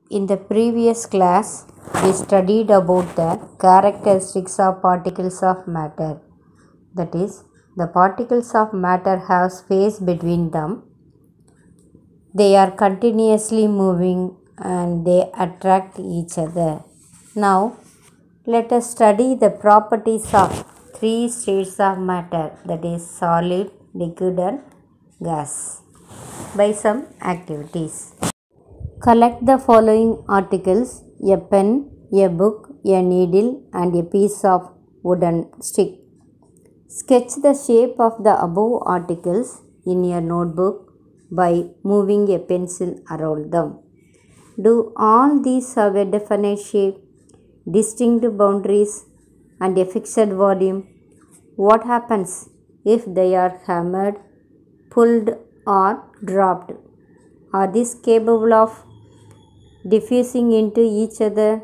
In the previous class, we studied about the characteristics of particles of matter. That is, the particles of matter have space between them. They are continuously moving and they attract each other. Now, let us study the properties of three states of matter, that is, solid, liquid, and gas, by some activities. Collect the following articles: a pen, a book, a needle, and a piece of wooden stick. Sketch the shape of the above articles in your notebook by moving a pencil around them. Do all these have a definite shape, distinct boundaries, and a fixed volume? What happens if they are hammered, pulled, or dropped? Are these capable of diffusing into each other?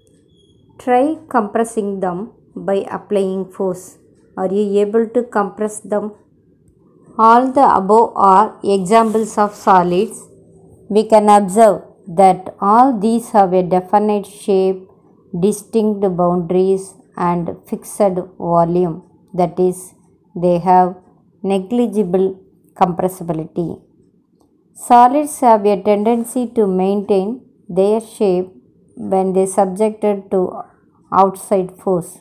Try compressing them by applying force. Are you able to compress them? All the above are examples of solids. We can observe that all these have a definite shape, distinct boundaries, and fixed volume. That is, they have negligible compressibility. Solids have a tendency to maintain their shape when they are subjected to outside force.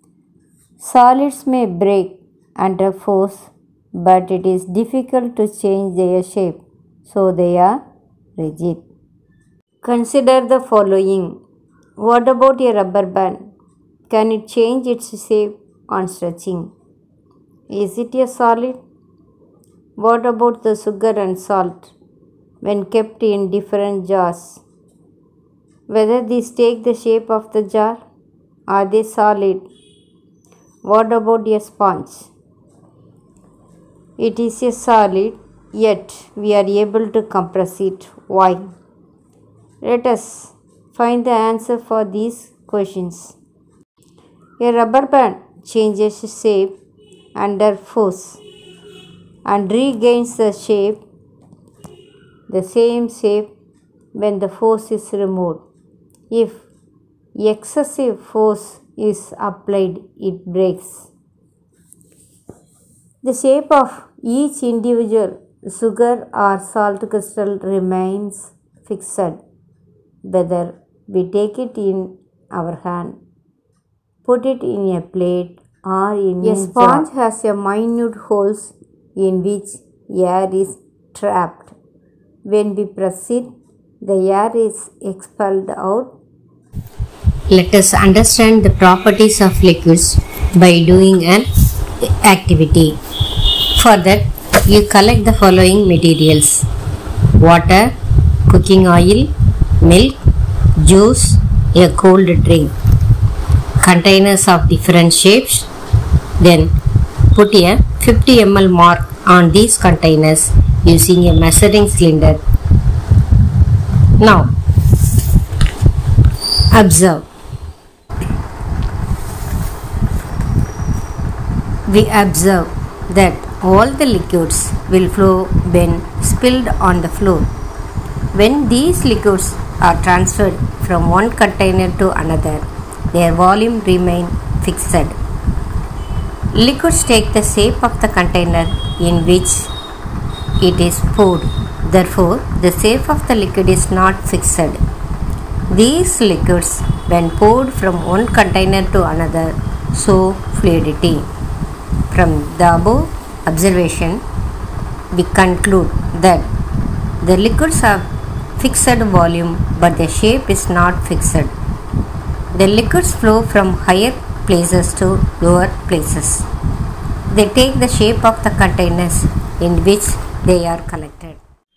Solids may break under force, but it is difficult to change their shape, so they are rigid. Consider the following. What about a rubber band? Can it change its shape on stretching? Is it a solid? What about the sugar and salt when kept in different jars? Whether these take the shape of the jar? Are they solid? What about a sponge? It is a solid, yet we are able to compress it. Why? Let us find the answer for these questions. A rubber band changes shape under force and regains the same shape when the force is removed. If excessive force is applied, it breaks. The shape of each individual sugar or salt crystal remains fixed, whether we take it in our hand, put it in a plate, or in a sponge has a minute holes in which air is trapped. When we press it, the air is expelled out. Let us understand the properties of liquids by doing an activity. For that, you collect the following materials: water, cooking oil, milk, juice, a cold drink, containers of different shapes. Then put a 50 ml mark on these containers using a measuring cylinder. Now, observe. We observe that all the liquids will flow when spilled on the floor. When these liquids are transferred from one container to another, their volume remains fixed. Liquids take the shape of the container in which it is poured. Therefore, the shape of the liquid is not fixed. These liquids, when poured from one container to another, show fluidity. From the above observation, we conclude that the liquids have fixed volume, but the shape is not fixed. The liquids flow from higher places to lower places. They take the shape of the containers in which they are collected.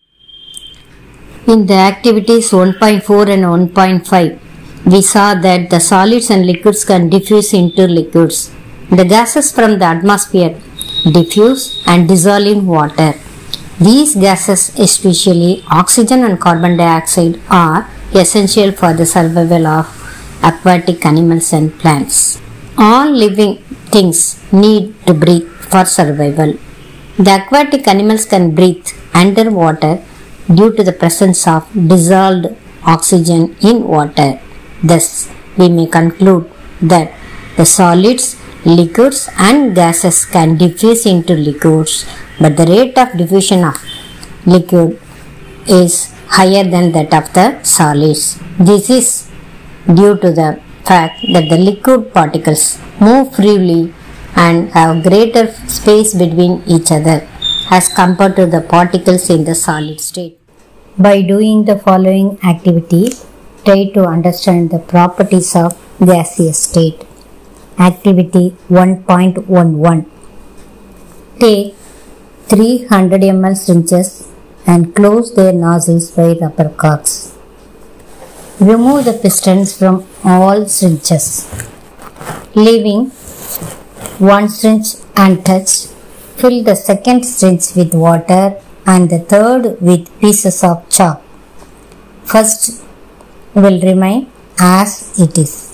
In the activities 1.4 and 1.5, we saw that the solids and liquids can diffuse into liquids. The gases from the atmosphere diffuse and dissolve in water. These gases, especially oxygen and carbon dioxide, are essential for the survival of aquatic animals and plants. All living things need to breathe for survival. The aquatic animals can breathe underwater due to the presence of dissolved oxygen in water. Thus, we may conclude that the solids, liquids and gases can diffuse into liquids, but the rate of diffusion of liquid is higher than that of the solids. This is due to the fact that the liquid particles move freely and have greater space between each other as compared to the particles in the solid state. By doing the following activity, try to understand the properties of gaseous state. Activity 1.11. Take 300 ml syringes and close their nozzles by rubber corks. Remove the pistons from all syringes, leaving one syringe untouched. Fill the second syringe with water and the third with pieces of chalk. First will remain as it is.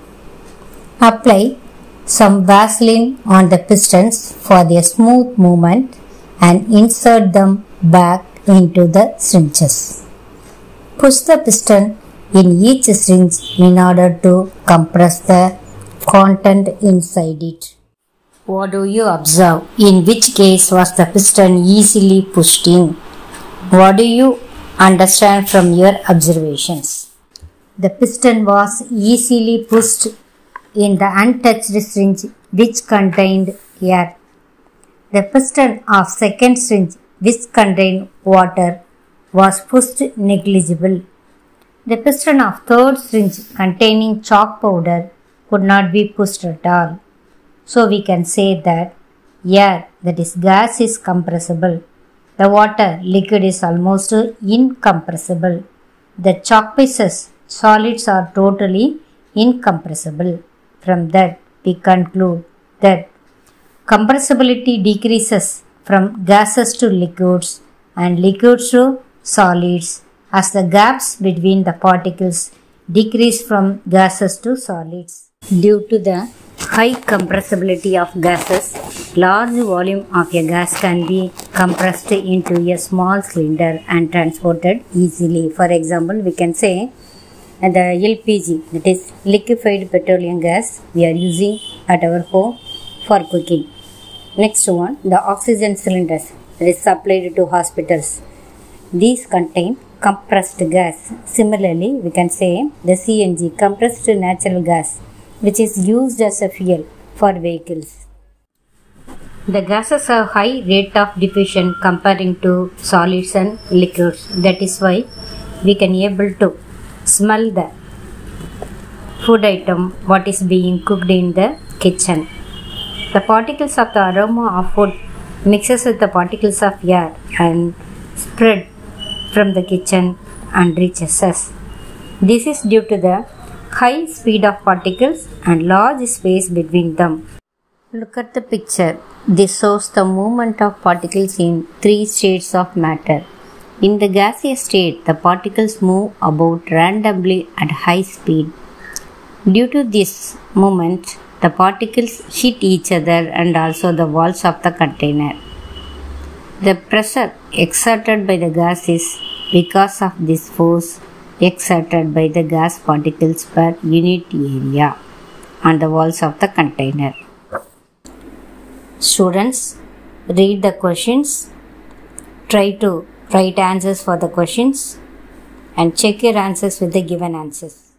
Apply some Vaseline on the pistons for their smooth movement and insert them back into the syringes. Push the piston in each syringe in order to compress the content inside it. What do you observe? In which case was the piston easily pushed in? What do you understand from your observations? The piston was easily pushed in the untouched syringe which contained air. The piston of second syringe which contained water was pushed negligible. The piston of third syringe containing chalk powder could not be pushed at all. So we can say that air, that is gas, is compressible. The water, liquid, is almost incompressible. The chalk pieces, solids, are totally incompressible. From that, we conclude that compressibility decreases from gases to liquids and liquids to solids as the gaps between the particles decrease from gases to solids. Due to the high compressibility of gases, large volume of a gas can be compressed into a small cylinder and transported easily. For example, we can say the LPG, that is liquefied petroleum gas, we are using at our home for cooking. Next one, the oxygen cylinders, that is supplied to hospitals. These contain compressed gas. Similarly, we can say the CNG, compressed natural gas, which is used as a fuel for vehicles. The gases have high rate of diffusion comparing to solids and liquids. That is why we can able to smell the food item what is being cooked in the kitchen. The particles of the aroma of food mixes with the particles of air and spread from the kitchen and reaches us. This is due to the high speed of particles and large space between them. Look at the picture. This shows the movement of particles in three states of matter. In the gaseous state, the particles move about randomly at high speed. Due to this movement, the particles hit each other and also the walls of the container. The pressure exerted by the gas is because of this force exerted by the gas particles per unit area on the walls of the container. Students, read the questions, try to write answers for the questions and check your answers with the given answers.